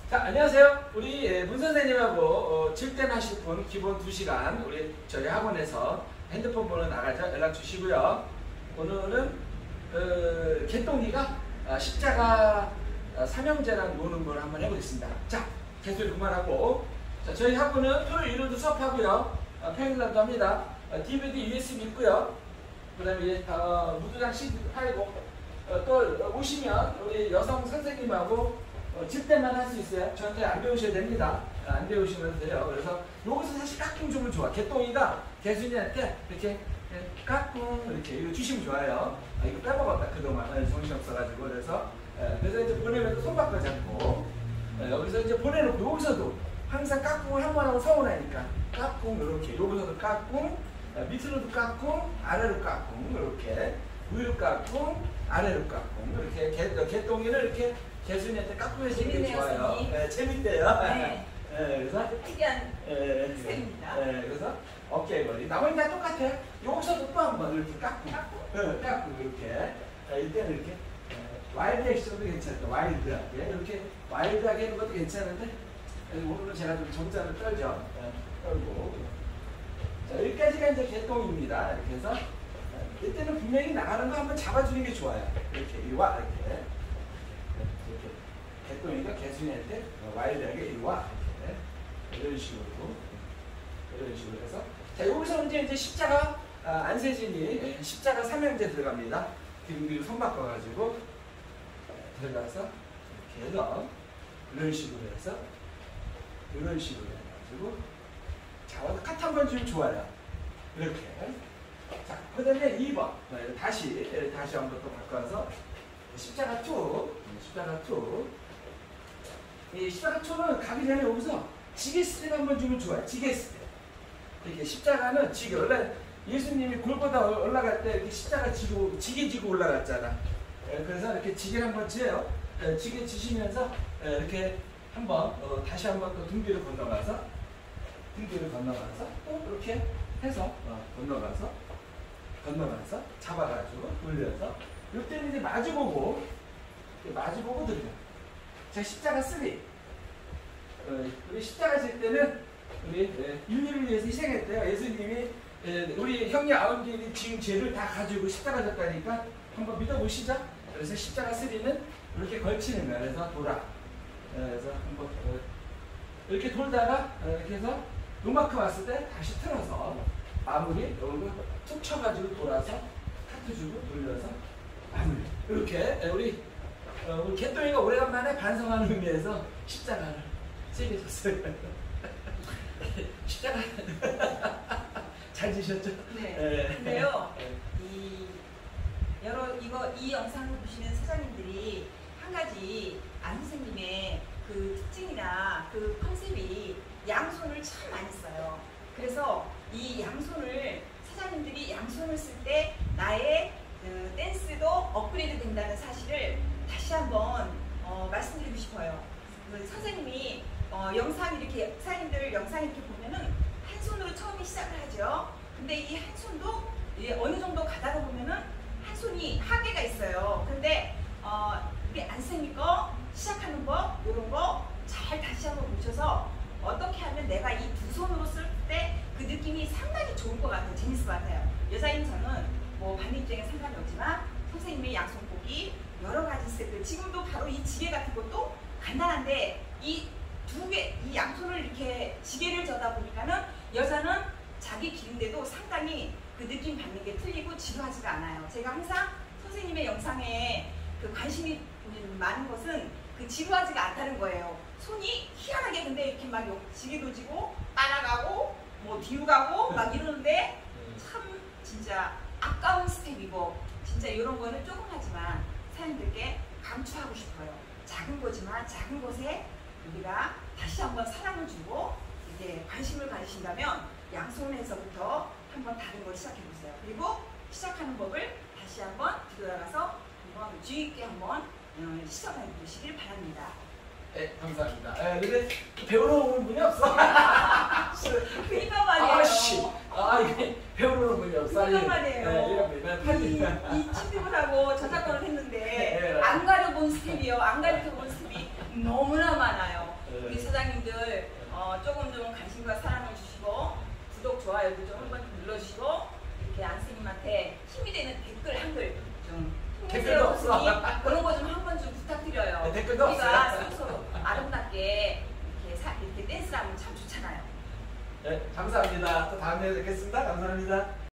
자, 안녕하세요. 우리 문 선생님하고 질문하실 분 기본 2시간 우리 저희 학원에서 핸드폰 번호 나가죠. 연락 주시고요. 오늘은 개똥이가 십자가 삼형제랑 노는 걸 한번 해보겠습니다. 자, 개소리 그만하고, 자, 저희 학원은 토요일 일요일도 수업하고요. 평일날도 합니다. DVD, USB 있고요. 그 다음에 무드장 CD도 팔고, 또 오시면 우리 여성 선생님하고 집대만 할 수 있어요. 저한테 안 배우셔야 됩니다. 안 배우시면 돼요. 그래서 여기서 사실 깍꿍 주면 좋아. 개똥이가 개순이한테 이렇게 깍꿍 이렇게 이거 주시면 좋아요. 이거 빼먹었다 그동안 정신 없어가지고. 그래서 이제 보내면 손 바꿔 잡고, 여기서 이제 보내놓고 여기서도 항상 깍꿍을 한 번 하고 서운하니까 깍꿍 이렇게, 여기서도 깍꿍, 밑으로도 깍꿍, 아래로 깍꿍, 이렇게 위로 깍꿍, 아래로 깍꿍, 이렇게 개똥이를 이렇게 개순이한테 깍꿍해주는 게 좋아요. 재밌대요. 네. 그래서 특이한 스타일입니다. 그래서 어깨 머리 나머지 다 똑같아요. 여기서도 또 한 번 이렇게 깍꿍, 깍꿍 이렇게. 이때는 이렇게 와일드 액션도 괜찮다. 와일드하게 이렇게 와일드하게 하는 것도 괜찮은데, 오늘은 제가 좀 점잖을 떨죠. 떨고. 자, 여기까지가 이제 개똥입니다. 이렇게 해서 이때는 분명히 나가는 거 한번 잡아주는 게 좋아요. 이렇게 이와 이렇게. 개똥이가 개순이한테 와일드하게 이와 이렇게 이런 식으로 해서, 자, 여기서 이제 십자가 안세진이 십자가 삼형제 들어갑니다. 뒤로 손 바꿔가지고 들어가서 이렇게 해서 이런 식으로 해서 이런 식으로 해가지고 잡아서 카트 한 번 주면 좋아요. 이렇게. 자, 그 다음에 2번 다시 한번 또 바꿔서 십자가 2, 십자가 2. 이 십자가 2는 가기 전에 여기서 지게 스텝 한번 주면 좋아요. 지게 스텝. 이렇게 십자가는 지게, 원래 예수님이 골고다 올라갈 때 이렇게 십자가 지고 지게 지고 올라갔잖아. 그래서 이렇게 지게를 한번 지어요. 지게 지시면서 이렇게 한번 다시 한번 또 등 뒤로 건너가서 또 이렇게 해서 건너가서 잡아가지고 돌려서, 이때는 이제 마주보고 들려. 자, 십자가 3. 우리 십자가 질 때는 우리 인류를 위해서 희생했대요. 예수님이 우리 형님 아버님이 지은 죄를 다 가지고 십자가 졌다니까 한번 믿어보시죠. 그래서 십자가 3는 이렇게 걸치는 거야. 그래서 돌아. 그래서 한번 이렇게 돌다가 이렇게 해서 음악회 왔을 때 다시 틀어서 마무리 여기로 툭 쳐가지고 돌아서 카트 주고 돌려서 마무리. 이렇게 우리 개똥이가 오래간만에 반성하는 의미에서 십자가를 세게 줬어요. 십자가 잘 지셨죠? 네. 근데요, 이 영상을 보시는 사장님들이 한 가지 안 선생님의 그 특징이나 그 컨셉이 양손을 참 많이 써요. 그래서 이 양손을, 사장님들이 양손을 쓸 때 나의 댄스도 업그레이드 된다는 사실을 다시 한번 말씀드리고 싶어요. 선생님이 사장님들 영상 이렇게 보면은 한 손으로 처음에 시작을 하죠. 근데 이 한 손도 어느 정도 가다가 보면은 한 손이 한계가 있어요. 근데 우리 안 선생님 거 시작하는 법, 이런 거 잘 다시 한번 보셔서 어떻게 하면 내가 이 두 손으로 쓸 때 그 느낌이 상당히 좋을 것 같아요. 재밌을 것 같아요. 여자인 저는 뭐 반입증에 상관이 없지만 선생님의 양손 보기 여러 가지 스텝들, 지금도 바로 이 지게 같은 것도 간단한데 이 양손을 이렇게 지게를 져다 보니까는 여자는 자기 길인데도 상당히 그 느낌 받는 게 틀리고 지루하지가 않아요. 제가 항상 선생님의 영상에 그 관심이 많은 것은 그 지루하지가 않다는 거예요. 손이 희한하게 근데 이렇게 막 지게도 지고 따라가고 뭐 뒤로 가고 막 이러는데 참 진짜 아까운 스텝이고, 진짜 이런 거는 조금 하지만 사람들께 강추하고 싶어요. 작은 거지만 작은 것에 우리가 다시 한번 사랑을 주고 이제 관심을 가지신다면 양손에서부터 한번 다른 걸 시작해 보세요. 그리고 시작하는 법을 다시 한번 뒤돌아가서 한번 주의 있게 한번 시작해 보시길 바랍니다. 네, 감사합니다. 근데 배우러 오는 분이 없어. 그니까 말이에요. 이게 배우러 오는 분이 없어. 그니까 말이에요. 이 취득을 하고 저작권을 했는데 안 가려본 스텝이요. 안 가르쳐본 스텝이 너무나 많아요. 사장님들 조금 좀 관심과 사랑을 주시고 구독, 좋아요도 좀 한번 눌러주시고 이렇게 안 선생님한테 힘이 되는 댓글 한글 좀 댓글도 없어. 그런 거 좀 한 번 좀 부탁드려요. 네, 댓글도 우리가 없어요. 서로 아름답게 이렇게 댄스를 하면 참 좋잖아요. 네, 감사합니다. 또 다음에 뵙겠습니다. 감사합니다.